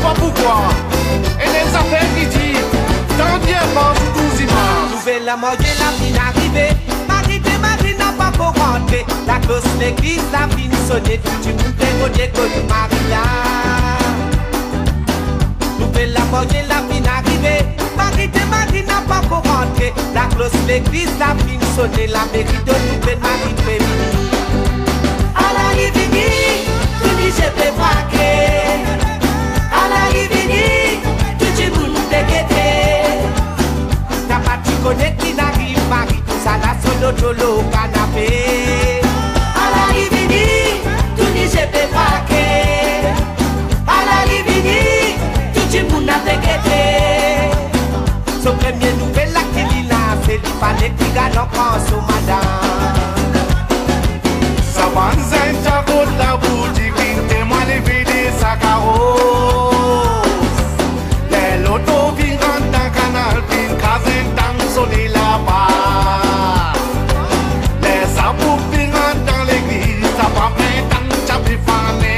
pas pourquoi. Et les affaires qui disent, tant bien pense tout dimanche. Nouvelle la manger, la fin arrivée. Marie n'a pas pour rentrer. La cloche l'église, la fin sonner. Tu m'ouvres au déconnu Maria. Nouvelle la manger, la fin arrivée. Marie n'a pas pour rentrer. La cloche l'église, la fin sonner. La mairie de nouvelle Marie féminine. À la Rivini, tu dis je peux braquer. À la Rivini, tu dis vous nous déguettez. T'as pas tu connais qui n'arrive Marie, tout ça là sur le canapé. À la Rivini, tu dis je peux braquer. À la Rivini, tu dis vous nous déguettez. Son premier nouvelle là qui lit là, c'est lui fallait qu'il gagne en France au madame. Sabanzen chakot la boutique, témoin les vides sacs à rose. Les lotos viennent dans canal, viennent caser dans sonner là-bas. Les sabous viennent dans l'église, ça va mettre dans chapé fané.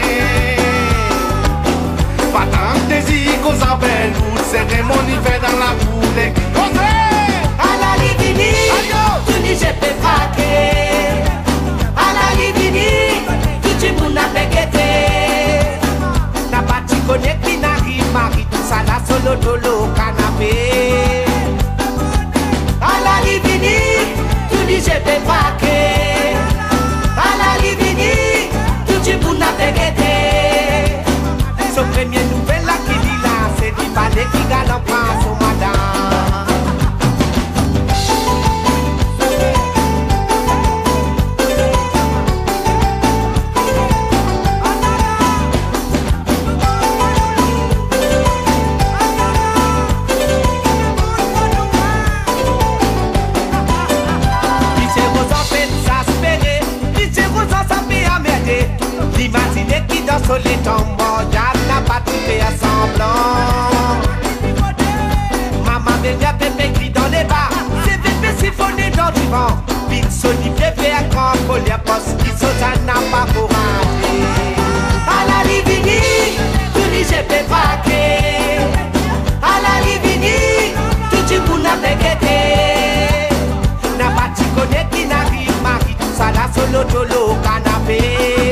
Pas tant de désir qu'on s'appelle, toute cérémonie fait dans la cour l'église. À la Rivini, tu dis je peux braquer. À la Rivini, tu dis mon appégueté. T'as pas tu connais qui n'arrive Marie, tout ça là sur le canapé. À la Rivini, tu dis je peux braquer. À la Rivini, tu dis mon appégueté. Son premier nouvelle là qui dit là, c'est du balai qui gagne en France au madame. L'imaginer qui danse les tambours, Yann n'a pas tout fait à semblant. Maman déjà bébé crie dans les bars, c'est bébé siphonné dans du vent. Vite Sony bébé à grand collier poste, qui saute ça n'a pas pour rater. À la Rivini, tu dis je peux braquer. À la Rivini, tu dis vous n'avez guetté. N'a pas tu connais qui n'arrive Marie, tout ça là sur le canapé.